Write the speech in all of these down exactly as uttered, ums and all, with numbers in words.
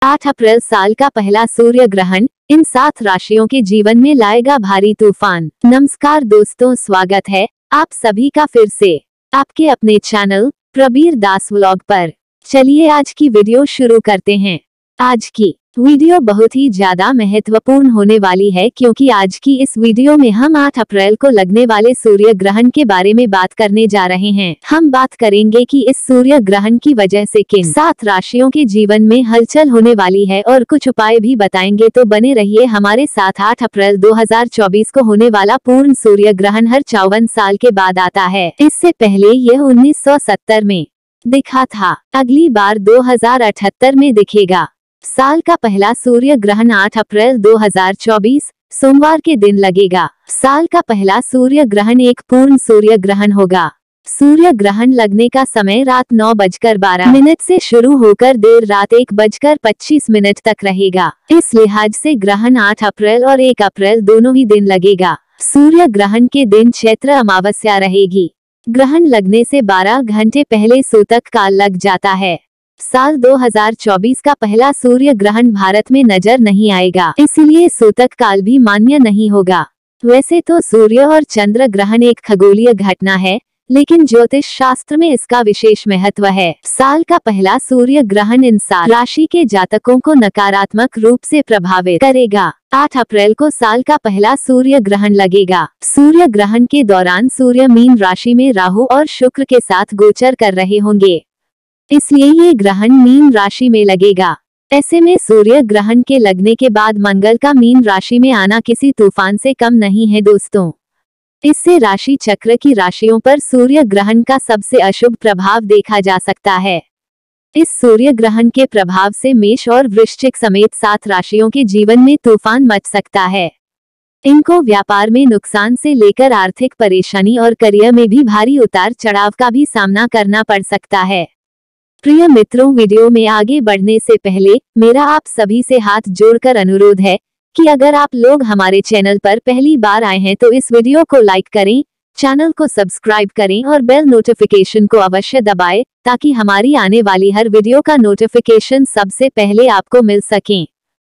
आठ अप्रैल साल का पहला सूर्य ग्रहण इन सात राशियों के जीवन में लाएगा भारी तूफान। नमस्कार दोस्तों, स्वागत है आप सभी का फिर से आपके अपने चैनल प्रबीर दास व्लॉग पर। चलिए आज की वीडियो शुरू करते हैं। आज की वीडियो बहुत ही ज्यादा महत्वपूर्ण होने वाली है, क्योंकि आज की इस वीडियो में हम आठ अप्रैल को लगने वाले सूर्य ग्रहण के बारे में बात करने जा रहे हैं। हम बात करेंगे कि इस सूर्य ग्रहण की वजह से किन सात राशियों के जीवन में हलचल होने वाली है और कुछ उपाय भी बताएंगे, तो बने रहिए हमारे साथ। आठ अप्रैल दो हज़ार चौबीस को होने वाला पूर्ण सूर्य ग्रहण हर चौवन साल के बाद आता है। इससे पहले यह उन्नीस सौ सत्तर में दिखा था, अगली बार दो हज़ार अठहत्तर में दिखेगा। साल का पहला सूर्य ग्रहण आठ अप्रैल दो हज़ार चौबीस सोमवार के दिन लगेगा। साल का पहला सूर्य ग्रहण एक पूर्ण सूर्य ग्रहण होगा। सूर्य ग्रहण लगने का समय रात नौ बजकर बारह मिनट से शुरू होकर देर रात एक बजकर पच्चीस मिनट तक रहेगा। इस लिहाज से ग्रहण आठ अप्रैल और एक अप्रैल दोनों ही दिन लगेगा। सूर्य ग्रहण के दिन चैत्र अमावस्या रहेगी। ग्रहण लगने से बारह घंटे पहले सूतक काल लग जाता है। साल दो हज़ार चौबीस का पहला सूर्य ग्रहण भारत में नजर नहीं आएगा, इसलिए सूतक काल भी मान्य नहीं होगा। वैसे तो सूर्य और चंद्र ग्रहण एक खगोलीय घटना है, लेकिन ज्योतिष शास्त्र में इसका विशेष महत्व है। साल का पहला सूर्य ग्रहण इन सात राशि के जातकों को नकारात्मक रूप से प्रभावित करेगा। आठ अप्रैल को साल का पहला सूर्य ग्रहण लगेगा। सूर्य ग्रहण के दौरान सूर्य मीन राशि में राहु और शुक्र के साथ गोचर कर रहे होंगे, इसलिए ये ग्रहण मीन राशि में लगेगा। ऐसे में सूर्य ग्रहण के लगने के बाद मंगल का मीन राशि में आना किसी तूफान से कम नहीं है दोस्तों। इससे राशि चक्र की राशियों पर सूर्य ग्रहण का सबसे अशुभ प्रभाव देखा जा सकता है। इस सूर्य ग्रहण के प्रभाव से मेष और वृश्चिक समेत सात राशियों के जीवन में तूफान मच सकता है। इनको व्यापार में नुकसान से लेकर आर्थिक परेशानी और करियर में भी भारी उतार चढ़ाव का भी सामना करना पड़ सकता है। प्रिय मित्रों, वीडियो में आगे बढ़ने से पहले मेरा आप सभी से हाथ जोड़कर अनुरोध है कि अगर आप लोग हमारे चैनल पर पहली बार आए हैं तो इस वीडियो को लाइक करें, चैनल को सब्सक्राइब करें और बेल नोटिफिकेशन को अवश्य दबाएं, ताकि हमारी आने वाली हर वीडियो का नोटिफिकेशन सबसे पहले आपको मिल सके।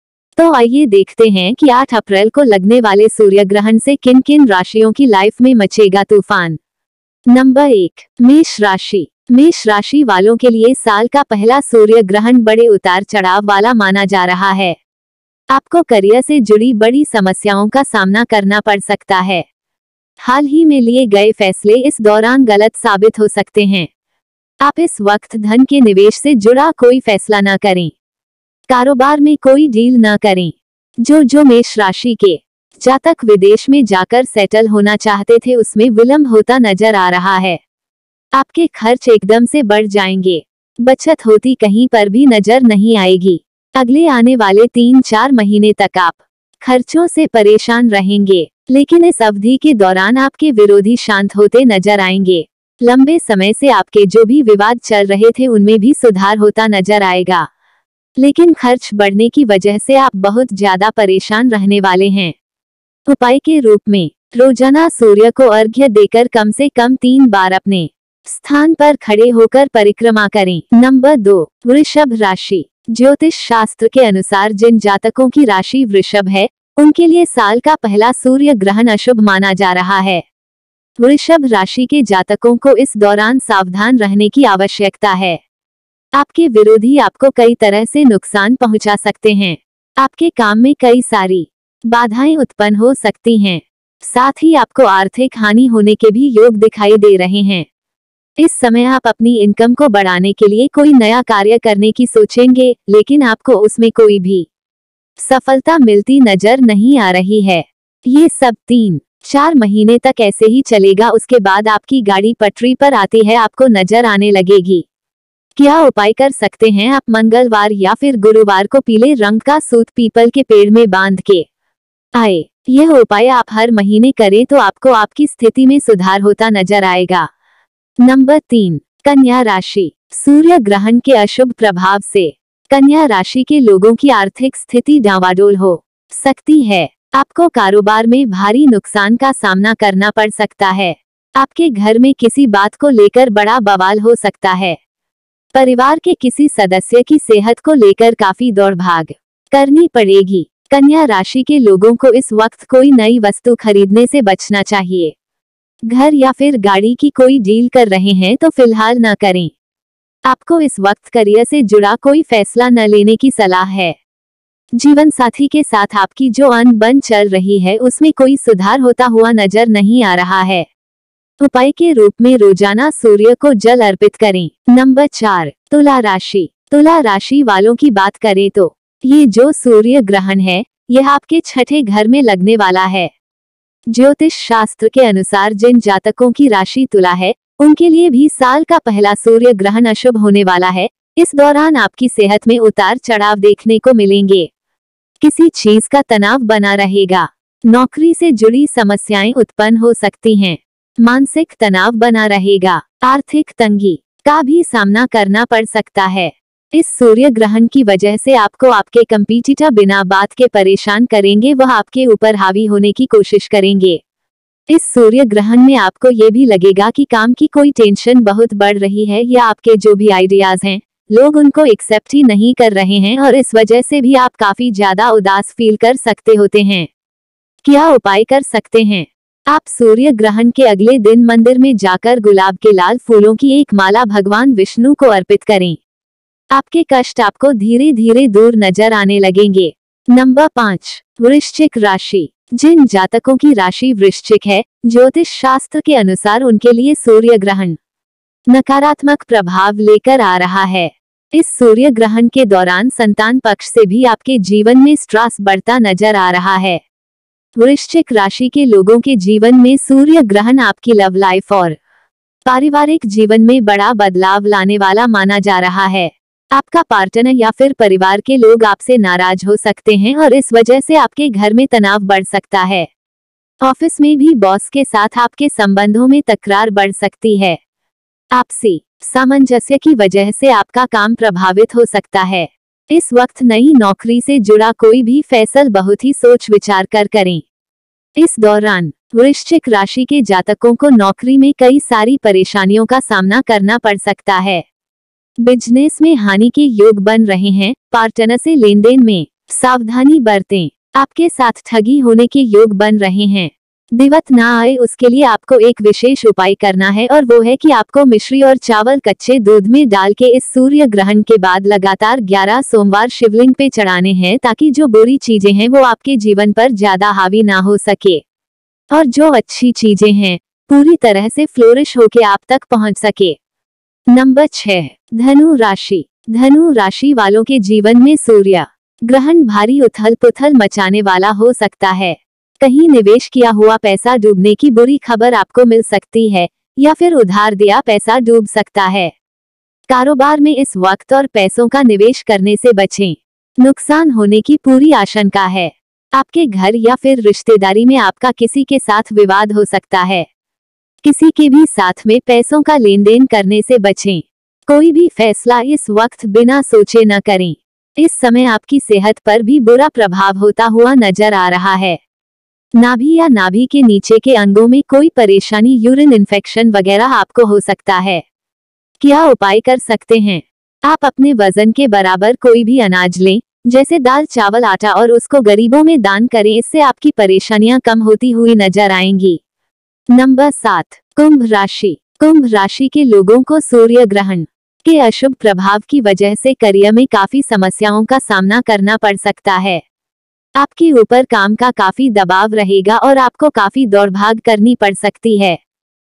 तो आइए देखते हैं कि आठ अप्रैल को लगने वाले सूर्य ग्रहण से किन किन राशियों की लाइफ में मचेगा तूफान। नंबर एक, मेष राशि। मेष राशि वालों के लिए साल का पहला सूर्य ग्रहण बड़े उतार चढ़ाव वाला माना जा रहा है। आपको करियर से जुड़ी बड़ी समस्याओं का सामना करना पड़ सकता है। हाल ही में लिए गए फैसले इस दौरान गलत साबित हो सकते हैं। आप इस वक्त धन के निवेश से जुड़ा कोई फैसला न करें। कारोबार में कोई डील न करें। जो जो मेष राशि के जातक विदेश में जाकर सेटल होना चाहते थे, उसमें विलंब होता नजर आ रहा है। आपके खर्च एकदम से बढ़ जाएंगे। बचत होती कहीं पर भी नजर नहीं आएगी। अगले आने वाले तीन चार महीने तक आप खर्चों से परेशान रहेंगे, लेकिन इस अवधि के दौरान आपके विरोधी शांत होते नजर आएंगे। लंबे समय से आपके जो भी विवाद चल रहे थे उनमें भी सुधार होता नजर आएगा, लेकिन खर्च बढ़ने की वजह से आप बहुत ज्यादा परेशान रहने वाले हैं। उपाय के रूप में रोजाना सूर्य को अर्घ्य देकर कम से कम तीन बार अपने स्थान पर खड़े होकर परिक्रमा करें। नंबर दो, वृषभ राशि। ज्योतिष शास्त्र के अनुसार जिन जातकों की राशि वृषभ है, उनके लिए साल का पहला सूर्य ग्रहण अशुभ माना जा रहा है। वृषभ राशि के जातकों को इस दौरान सावधान रहने की आवश्यकता है। आपके विरोधी आपको कई तरह से नुकसान पहुंचा सकते हैं। आपके काम में कई सारी बाधाएं उत्पन्न हो सकती हैं। साथ ही आपको आर्थिक हानि होने के भी योग दिखाई दे रहे हैं। इस समय आप अपनी इनकम को बढ़ाने के लिए कोई नया कार्य करने की सोचेंगे, लेकिन आपको उसमें कोई भी सफलता मिलती नजर नहीं आ रही है। ये सब तीन चार महीने तक ऐसे ही चलेगा। उसके बाद आपकी गाड़ी पटरी पर आती है आपको नजर आने लगेगी। क्या उपाय कर सकते हैं आप? मंगलवार या फिर गुरुवार को पीले रंग का सूत पीपल के पेड़ में बांध के आए। यह उपाय आप हर महीने करें तो आपको आपकी स्थिति में सुधार होता नजर आएगा। नंबर तीन, कन्या राशि। सूर्य ग्रहण के अशुभ प्रभाव से कन्या राशि के लोगों की आर्थिक स्थिति डावाडोल हो सकती है। आपको कारोबार में भारी नुकसान का सामना करना पड़ सकता है। आपके घर में किसी बात को लेकर बड़ा बवाल हो सकता है। परिवार के किसी सदस्य की सेहत को लेकर काफी दौड़भाग करनी पड़ेगी। कन्या राशि के लोगों को इस वक्त कोई नई वस्तु खरीदने से बचना चाहिए। घर या फिर गाड़ी की कोई डील कर रहे हैं तो फिलहाल न करें। आपको इस वक्त करियर से जुड़ा कोई फैसला न लेने की सलाह है। जीवन साथी के साथ आपकी जो अनबन चल रही है उसमें कोई सुधार होता हुआ नजर नहीं आ रहा है। उपाय के रूप में रोजाना सूर्य को जल अर्पित करें। नंबर चार, तुला राशि। तुला राशि वालों की बात करें तो ये जो सूर्य ग्रहण है यह आपके छठे घर में लगने वाला है। ज्योतिष शास्त्र के अनुसार जिन जातकों की राशि तुला है उनके लिए भी साल का पहला सूर्य ग्रहण अशुभ होने वाला है। इस दौरान आपकी सेहत में उतार चढ़ाव देखने को मिलेंगे। किसी चीज का तनाव बना रहेगा। नौकरी से जुड़ी समस्याएं उत्पन्न हो सकती हैं। मानसिक तनाव बना रहेगा। आर्थिक तंगी का भी सामना करना पड़ सकता है। इस सूर्य ग्रहण की वजह से आपको आपके कंपटीटर बिना बात के परेशान करेंगे, वह आपके ऊपर हावी होने की कोशिश करेंगे। इस सूर्य ग्रहण में आपको ये भी लगेगा कि काम की कोई टेंशन बहुत बढ़ रही है या आपके जो भी आइडियाज हैं लोग उनको एक्सेप्ट ही नहीं कर रहे हैं और इस वजह से भी आप काफी ज्यादा उदास फील कर सकते होते हैं। क्या उपाय कर सकते हैं? आप सूर्य ग्रहण के अगले दिन मंदिर में जाकर गुलाब के लाल फूलों की एक माला भगवान विष्णु को अर्पित करें। आपके कष्ट आपको धीरे धीरे दूर नजर आने लगेंगे। नंबर पाँच, वृश्चिक राशि। जिन जातकों की राशि वृश्चिक है, ज्योतिष शास्त्र के अनुसार उनके लिए सूर्य ग्रहण नकारात्मक प्रभाव लेकर आ रहा है। इस सूर्य ग्रहण के दौरान संतान पक्ष से भी आपके जीवन में स्ट्रेस बढ़ता नजर आ रहा है। वृश्चिक राशि के लोगों के जीवन में सूर्य ग्रहण आपकी लव लाइफ और पारिवारिक जीवन में बड़ा बदलाव लाने वाला माना जा रहा है। आपका पार्टनर या फिर परिवार के लोग आपसे नाराज हो सकते हैं और इस वजह से आपके घर में तनाव बढ़ सकता है। ऑफिस में भी बॉस के साथ आपके संबंधों में तकरार बढ़ सकती है। आपसी सामंजस्य की वजह से आपका काम प्रभावित हो सकता है। इस वक्त नई नौकरी से जुड़ा कोई भी फैसला बहुत ही सोच विचार कर करें। इस दौरान वृश्चिक राशि के जातकों को नौकरी में कई सारी परेशानियों का सामना करना पड़ सकता है। बिजनेस में हानि के योग बन रहे हैं। पार्टनर से लेन देन में सावधानी बरतें। आपके साथ ठगी होने के योग बन रहे हैं। दिवत ना आए उसके लिए आपको एक विशेष उपाय करना है और वो है कि आपको मिश्री और चावल कच्चे दूध में डाल के इस सूर्य ग्रहण के बाद लगातार ग्यारह सोमवार शिवलिंग पे चढ़ाने हैं ताकि जो बुरी चीजें हैं वो आपके जीवन पर ज्यादा हावी ना हो सके और जो अच्छी चीजें हैं पूरी तरह से फ्लोरिश होके आप तक पहुंच सके। नंबर छह, धनु राशि। धनु राशि वालों के जीवन में सूर्य ग्रहण भारी उथल पुथल मचाने वाला हो सकता है। कहीं निवेश किया हुआ पैसा डूबने की बुरी खबर आपको मिल सकती है या फिर उधार दिया पैसा डूब सकता है। कारोबार में इस वक्त और पैसों का निवेश करने से बचें। नुकसान होने की पूरी आशंका है। आपके घर या फिर रिश्तेदारी में आपका किसी के साथ विवाद हो सकता है। किसी के भी साथ में पैसों का लेन देन करने से बचें। कोई भी फैसला इस वक्त बिना सोचे न करें। इस समय आपकी सेहत पर भी बुरा प्रभाव होता हुआ नजर आ रहा है। नाभि या नाभि के नीचे के अंगों में कोई परेशानी, यूरिन इन्फेक्शन वगैरह आपको हो सकता है। क्या उपाय कर सकते हैं? आप अपने वजन के बराबर कोई भी अनाज लें, जैसे दाल, चावल, आटा, और उसको गरीबों में दान करें। इससे आपकी परेशानियां कम होती हुई नजर आएंगी। नंबर सात, कुंभ राशि। कुंभ राशि के लोगों को सूर्य ग्रहण के अशुभ प्रभाव की वजह से करियर में काफी समस्याओं का सामना करना पड़ सकता है। आपके ऊपर काम का काफी दबाव रहेगा और आपको काफी दौड़भाग करनी पड़ सकती है।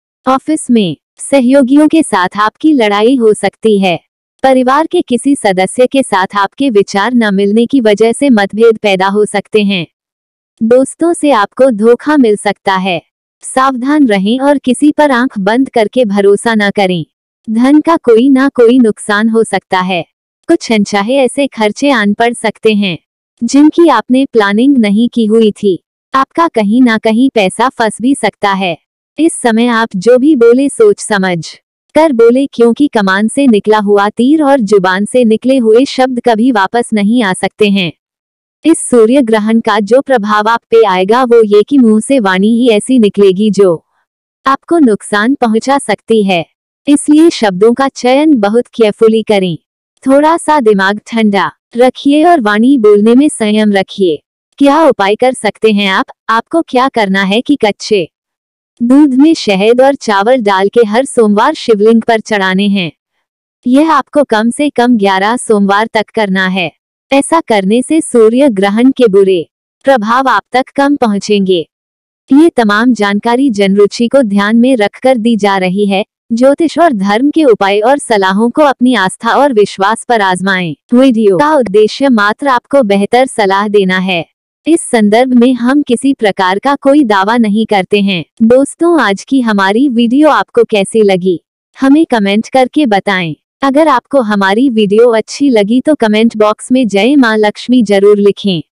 ऑफिस में सहयोगियों के साथ आपकी लड़ाई हो सकती है। परिवार के किसी सदस्य के साथ आपके विचार न मिलने की वजह से मतभेद पैदा हो सकते हैं। दोस्तों से आपको धोखा मिल सकता है। सावधान रहें और किसी पर आंख बंद करके भरोसा न करें। धन का कोई ना कोई नुकसान हो सकता है। कुछ अनचाहे ऐसे खर्चे आन पड़ सकते हैं जिनकी आपने प्लानिंग नहीं की हुई थी। आपका कहीं ना कहीं पैसा फंस भी सकता है। इस समय आप जो भी बोले सोच समझ कर बोले, क्योंकि कमान से निकला हुआ तीर और जुबान से निकले हुए शब्द कभी वापस नहीं आ सकते हैं। इस सूर्य ग्रहण का जो प्रभाव आप पे आएगा वो ये कि मुंह से वाणी ही ऐसी निकलेगी जो आपको नुकसान पहुंचा सकती है। इसलिए शब्दों का चयन बहुत केयरफुली करें। थोड़ा सा दिमाग ठंडा रखिए और वाणी बोलने में संयम रखिए। क्या उपाय कर सकते हैं आप? आपको क्या करना है कि कच्चे दूध में शहद और चावल डाल के हर सोमवार शिवलिंग पर चढ़ाने हैं। यह आपको कम से कम ग्यारह सोमवार तक करना है। ऐसा करने से सूर्य ग्रहण के बुरे प्रभाव आप तक कम पहुंचेंगे। ये तमाम जानकारी जनरुचि को ध्यान में रखकर दी जा रही है। ज्योतिष और धर्म के उपाय और सलाहों को अपनी आस्था और विश्वास पर आजमाएं। वीडियो का उद्देश्य मात्र आपको बेहतर सलाह देना है। इस संदर्भ में हम किसी प्रकार का कोई दावा नहीं करते हैं। दोस्तों, आज की हमारी वीडियो आपको कैसी लगी हमें कमेंट करके बताएं। अगर आपको हमारी वीडियो अच्छी लगी तो कमेंट बॉक्स में जय मां लक्ष्मी जरूर लिखें।